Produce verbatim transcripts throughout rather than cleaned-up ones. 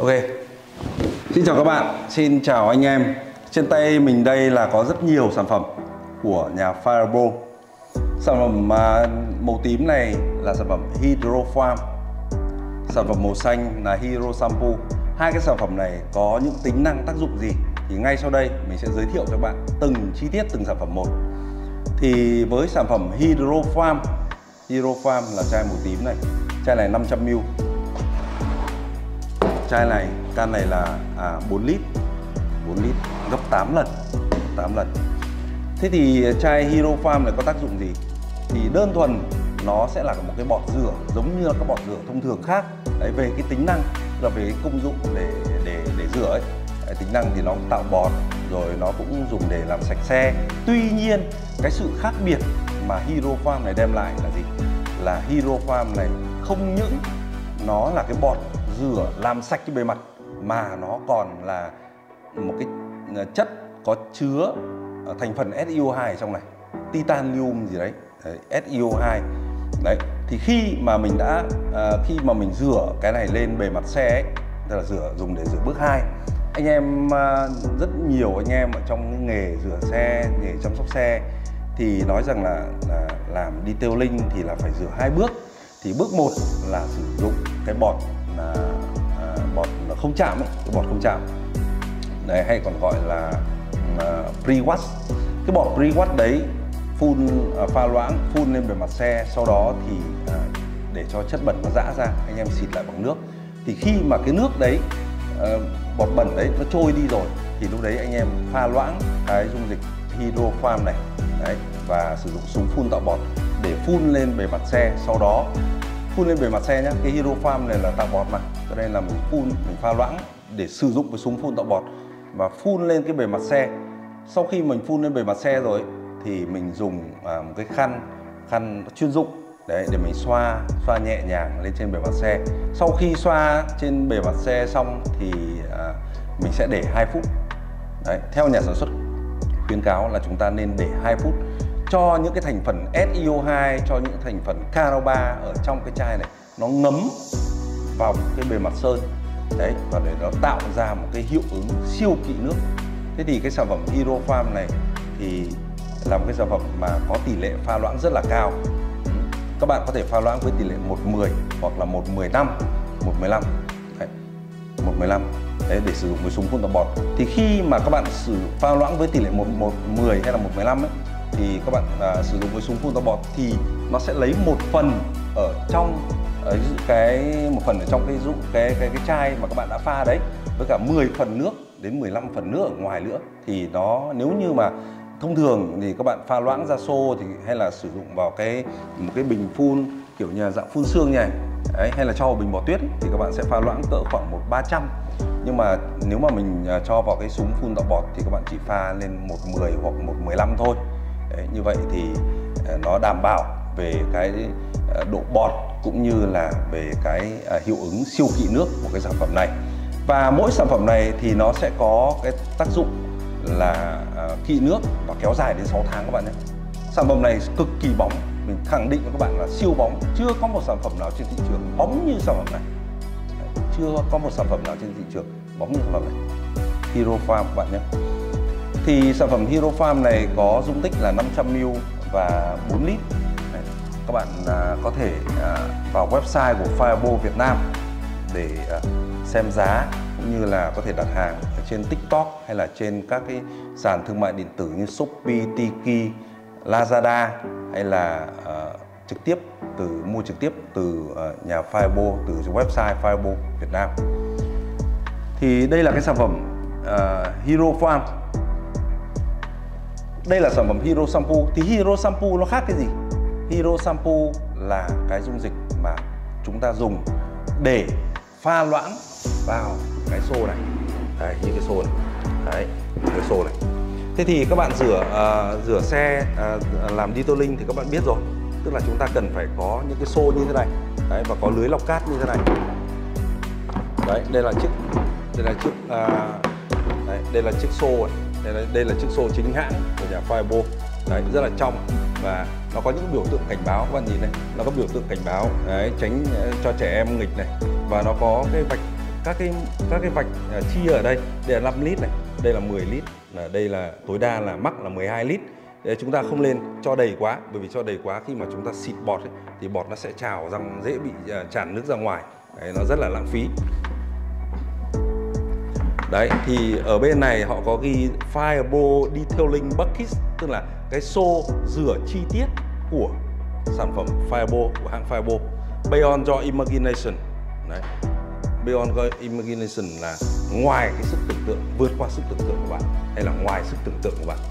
Ok, xin chào các bạn, xin chào anh em. Trên tay mình đây là có rất nhiều sản phẩm của nhà Firepro. Sản phẩm màu tím này là sản phẩm Hydro Farm, sản phẩm màu xanh là Hydro Shampoo. Hai cái sản phẩm này có những tính năng tác dụng gì thì ngay sau đây mình sẽ giới thiệu cho các bạn từng chi tiết từng sản phẩm một. Thì với sản phẩm Hydro Farm, Hydro Farm là chai màu tím này, chai này năm trăm mi li lít, chai này can này là à, bốn lít, bốn lít gấp tám lần, tám lần. Thế thì chai Hydro Farm này có tác dụng gì? Thì đơn thuần nó sẽ là một cái bọt rửa giống như các bọt rửa thông thường khác. Đấy, về cái tính năng là về cái công dụng để để để rửa ấy. Đấy, tính năng thì nó cũng tạo bọt, rồi nó cũng dùng để làm sạch xe. Tuy nhiên cái sự khác biệt mà Hydro Farm này đem lại là gì? Là Hydro Farm này không những nó là cái bọt rửa làm sạch cái bề mặt mà nó còn là một cái chất có chứa thành phần ét i ô hai ở trong này, titanium gì đấy, đấy ét i ô hai. Đấy, thì khi mà mình đã à, khi mà mình rửa cái này lên bề mặt xe ấy, tức là rửa dùng để rửa bước hai. Anh em à, rất nhiều anh em ở trong nghề rửa xe, nghề chăm sóc xe thì nói rằng là, là làm detailing thì là phải rửa hai bước. Thì bước một là sử dụng cái bọt là à, bọt không chạm ấy, cái bọt không chạm. Đấy, hay còn gọi là uh, pre-wash. Cái bọt pre-wash đấy phun uh, pha loãng phun lên bề mặt xe, sau đó thì uh, để cho chất bẩn nó rã ra, anh em xịt lại bằng nước. Thì khi mà cái nước đấy uh, bọt bẩn đấy nó trôi đi rồi thì lúc đấy anh em pha loãng cái dung dịch Hydro Farm này đấy, và sử dụng súng phun tạo bọt để phun lên bề mặt xe. Sau đó phun lên bề mặt xe nhé, cái Hydro Farm này là tạo bọt mà, cho nên là mình phun, mình pha loãng để sử dụng cái súng phun tạo bọt và phun lên cái bề mặt xe. Sau khi mình phun lên bề mặt xe rồi thì mình dùng à, một cái khăn khăn chuyên dụng đấy để mình xoa xoa nhẹ nhàng lên trên bề mặt xe. Sau khi xoa trên bề mặt xe xong thì à, mình sẽ để hai phút. Đấy, theo nhà sản xuất khuyến cáo là chúng ta nên để hai phút cho những cái thành phần ét i ô hai, cho những thành phần caro ba ở trong cái chai này nó ngấm vào cái bề mặt sơn. Đấy, và để nó tạo ra một cái hiệu ứng siêu kỵ nước. Thế thì cái sản phẩm Hydro Farm này thì là một cái sản phẩm mà có tỷ lệ pha loãng rất là cao. Các bạn có thể pha loãng với tỷ lệ một mười hoặc là một mười lăm, một mười lăm. Đấy, một mười lăm. Đấy, để sử dụng với súng phun tạo bọt. Thì khi mà các bạn sử pha loãng với tỷ lệ một mười hay là một mười lăm ấy, thì các bạn à, sử dụng với súng phun tạo bọt thì nó sẽ lấy một phần ở trong ở cái một phần ở trong cái dụng cái cái cái chai mà các bạn đã pha đấy, với cả mười phần nước đến mười lăm phần nước ở ngoài nữa. Thì nó nếu như mà thông thường thì các bạn pha loãng ra xô thì hay là sử dụng vào cái một cái bình phun kiểu như dạng phun sương như này đấy, hay là cho vào bình bò tuyết thì các bạn sẽ pha loãng cỡ khoảng một ba trăm. Nhưng mà nếu mà mình cho vào cái súng phun tạo bọt thì các bạn chỉ pha lên một mười hoặc một mười lăm thôi. Đấy, như vậy thì nó đảm bảo về cái độ bọt cũng như là về cái hiệu ứng siêu kỵ nước của cái sản phẩm này. Và mỗi sản phẩm này thì nó sẽ có cái tác dụng là kỵ nước và kéo dài đến sáu tháng các bạn nhé. Sản phẩm này cực kỳ bóng, mình khẳng định với các bạn là siêu bóng. Chưa có một sản phẩm nào trên thị trường bóng như sản phẩm này. Đấy, chưa có một sản phẩm nào trên thị trường bóng như sản phẩm này. Hydro Farm các bạn nhé. Thì sản phẩm Hydro Farm này có dung tích là năm trăm mi li lít và bốn lít. Đấy, các bạn à, có thể à, vào website của Firepro Việt Nam để à, xem giá cũng như là có thể đặt hàng ở trên TikTok hay là trên các cái sàn thương mại điện tử như Shopee, Tiki, Lazada, hay là à, trực tiếp từ mua trực tiếp từ à, nhà Firepro, từ website Firepro Việt Nam. Thì đây là cái sản phẩm à, Hydro Farm. Đây là sản phẩm Hydro Shampoo. Thì Hydro Shampoo nó khác cái gì? Hydro Shampoo là cái dung dịch mà chúng ta dùng để pha loãng vào cái xô này. Đấy, như cái xô này. Đấy, cái xô này. Thế thì các bạn rửa uh, rửa xe uh, làm detailing thì các bạn biết rồi. Tức là chúng ta cần phải có những cái xô như thế này. Đấy, và có lưới lọc cát như thế này. Đấy, đây là chiếc đây là chiếc uh, đấy, đây là chiếc xô này. Đây là, đây là chiếc xô chính hãng của nhà Firepro. Đấy, rất là trong và nó có những biểu tượng cảnh báo, các bạn nhìn này, nó có biểu tượng cảnh báo đấy, tránh cho trẻ em nghịch này, và nó có cái vạch các cái các cái vạch à, chia ở đây, đây là năm lít này, đây là mười lít, là đây là tối đa là mắc là mười hai lít. Để chúng ta không nên cho đầy quá, bởi vì cho đầy quá khi mà chúng ta xịt bọt ấy, thì bọt nó sẽ trào ra, dễ bị uh, tràn nước ra ngoài. Đấy, nó rất là lãng phí. Đấy, thì ở bên này họ có ghi Fireball Detailing Bucket, tức là cái xô rửa chi tiết của sản phẩm Fireball, của hãng Fireball. Beyond your imagination. Đấy, Beyond your imagination là ngoài cái sức tưởng tượng, vượt qua sức tưởng tượng của bạn, hay là ngoài sức tưởng tượng của bạn.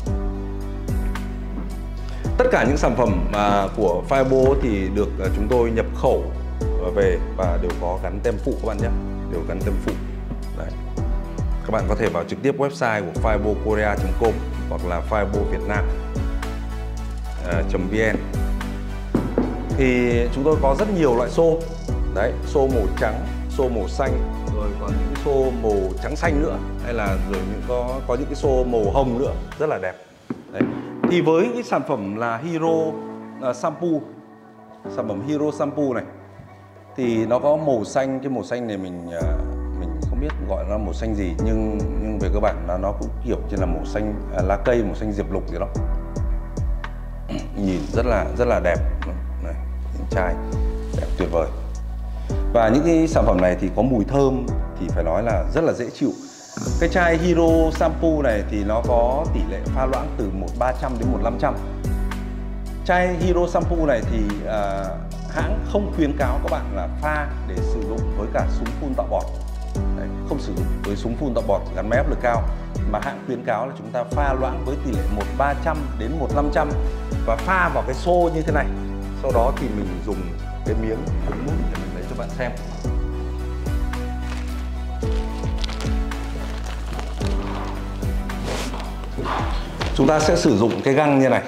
Tất cả những sản phẩm mà của Fireball thì được chúng tôi nhập khẩu về và đều có gắn tem phụ các bạn nhé, đều gắn tem phụ. Đấy. Các bạn có thể vào trực tiếp website của fireball korea chấm com hoặc là fireball việt nam chấm vn. Thì chúng tôi có rất nhiều loại xô. Đấy, xô màu trắng, xô màu xanh, rồi còn những xô màu trắng xanh nữa, hay là rồi những có có những cái xô màu hồng nữa, rất là đẹp. Đấy. Thì với cái sản phẩm là Hero uh, shampoo, sản phẩm Hero shampoo này thì nó có màu xanh. Cái màu xanh này mình uh, mình không biết gọi nó màu xanh gì, nhưng nhưng về cơ bản là nó cũng kiểu như là màu xanh uh, lá cây, màu xanh diệp lục gì đó. Nhìn rất là rất là đẹp. Này, những chai đẹp tuyệt vời. Và những cái sản phẩm này thì có mùi thơm thì phải nói là rất là dễ chịu. Cái chai Hero shampoo này thì nó có tỷ lệ pha loãng từ một ba trăm đến một năm trăm. Chai Hero shampoo này thì à, hãng không khuyến cáo các bạn là pha để sử dụng với cả súng phun tạo bọt. Đấy, không sử dụng với súng phun tạo bọt gắn máy áp lực cao, mà hãng khuyến cáo là chúng ta pha loãng với tỷ lệ một ba trăm đến một năm trăm và pha vào cái xô như thế này. Sau đó thì mình dùng cái miếng ống mút để mình lấy cho bạn xem. Chúng ta sẽ sử dụng cái găng như này.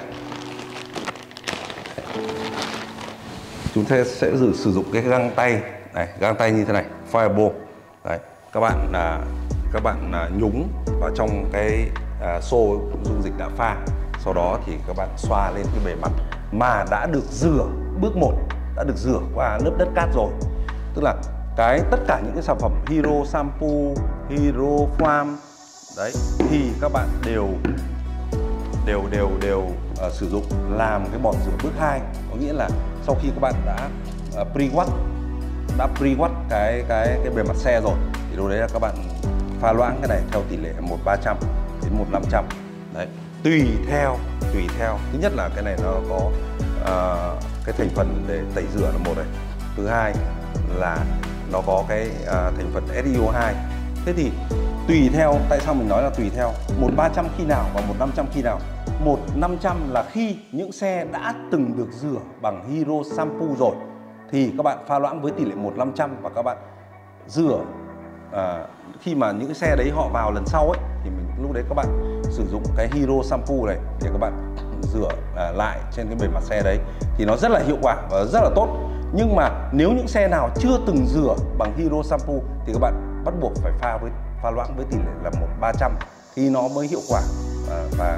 Chúng ta sẽ sử, sử dụng cái găng tay này, găng tay như thế này, Fireball. Đấy, các bạn là các bạn là nhúng vào trong cái à, xô dung dịch đã pha. Sau đó thì các bạn xoa lên cái bề mặt mà đã được rửa, bước một đã được rửa qua lớp đất cát rồi. Tức là cái tất cả những cái sản phẩm Hero shampoo, Hero foam đấy thì các bạn đều đều đều đều uh, sử dụng làm cái bọt rửa bước hai, có nghĩa là sau khi các bạn đã uh, pre-wash đã pre-wash cái cái cái bề mặt xe rồi thì lúc đấy là các bạn pha loãng cái này theo tỷ lệ một ba trăm đến một năm trăm. Đấy, tùy theo tùy theo thứ nhất là cái này nó có uh, cái thành phần để tẩy rửa là một này, thứ hai là nó có cái uh, thành phần ét i o hai. Thế thì tùy theo, tại sao mình nói là tùy theo, một ba trăm khi nào và một năm trăm khi nào? Một năm trăm là khi những xe đã từng được rửa bằng Hero shampoo rồi thì các bạn pha loãng với tỷ lệ một năm trăm và các bạn rửa à, khi mà những cái xe đấy họ vào lần sau ấy thì mình lúc đấy các bạn sử dụng cái Hero shampoo này để các bạn rửa à, lại trên cái bề mặt xe đấy thì nó rất là hiệu quả và rất là tốt. Nhưng mà nếu những xe nào chưa từng rửa bằng Hero shampoo thì các bạn bắt buộc phải pha với pha loãng với tỷ lệ là một ba trăm thì nó mới hiệu quả và, và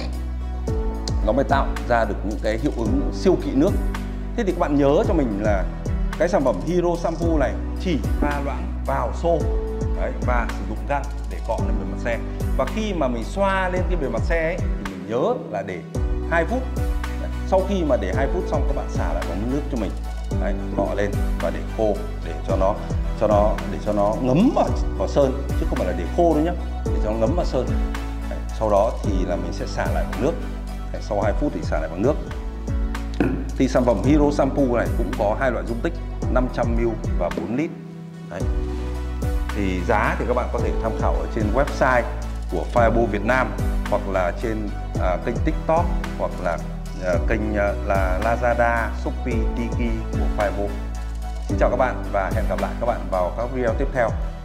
nó mới tạo ra được những cái hiệu ứng siêu kỵ nước. Thế thì các bạn nhớ cho mình là cái sản phẩm Hero shampoo này chỉ pha loãng vào xô đấy, và sử dụng găng để cọ lên bề mặt xe. Và khi mà mình xoa lên cái bề mặt xe ấy, thì mình nhớ là để hai phút. Đấy, sau khi mà để hai phút xong các bạn xả lại bằng nước cho mình. Đấy, cọ lên và để khô để cho nó cho nó để cho nó ngấm vào, vào sơn chứ không phải là để khô đâu nhá, để cho nó ngấm vào sơn. Đấy, sau đó thì là mình sẽ xả lại bằng nước. Đấy, sau hai phút thì xả lại bằng nước. Thì sản phẩm Hero shampoo này cũng có hai loại dung tích năm trăm mi li lít và bốn lít. Đấy. Thì giá thì các bạn có thể tham khảo ở trên website của Fireball Việt Nam hoặc là trên à, kênh TikTok hoặc là à, kênh à, là Lazada, Shopee, Tiki của Fireball. Xin chào các bạn và hẹn gặp lại các bạn vào các video tiếp theo.